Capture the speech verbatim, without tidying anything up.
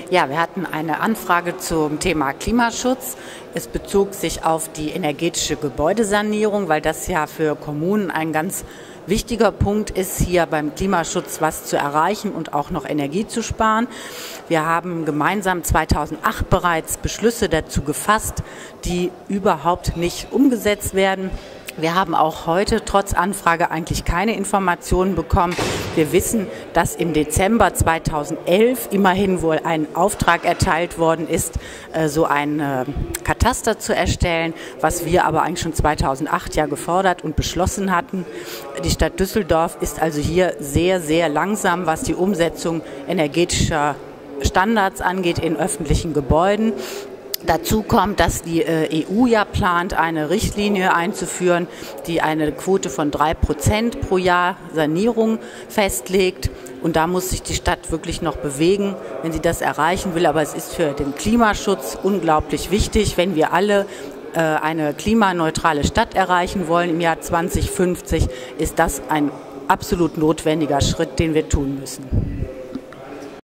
Ja, wir hatten eine Anfrage zum Thema Klimaschutz. Es bezog sich auf die energetische Gebäudesanierung, weil das ja für Kommunen ein ganz wichtiger Punkt ist, hier beim Klimaschutz was zu erreichen und auch noch Energie zu sparen. Wir haben gemeinsam zweitausendacht bereits Beschlüsse dazu gefasst, die überhaupt nicht umgesetzt werden. Wir haben auch heute trotz Anfrage eigentlich keine Informationen bekommen. Wir wissen, dass im Dezember zweitausendelf immerhin wohl ein Auftrag erteilt worden ist, so ein Kataster zu erstellen, was wir aber eigentlich schon zweitausendacht ja gefordert und beschlossen hatten. Die Stadt Düsseldorf ist also hier sehr, sehr langsam, was die Umsetzung energetischer Standards angeht in öffentlichen Gebäuden. Dazu kommt, dass die E U ja plant, eine Richtlinie einzuführen, die eine Quote von drei Prozent pro Jahr Sanierung festlegt. Und da muss sich die Stadt wirklich noch bewegen, wenn sie das erreichen will. Aber es ist für den Klimaschutz unglaublich wichtig, wenn wir alle äh, eine klimaneutrale Stadt erreichen wollen im Jahr zweitausendfünfzig, ist das ein absolut notwendiger Schritt, den wir tun müssen.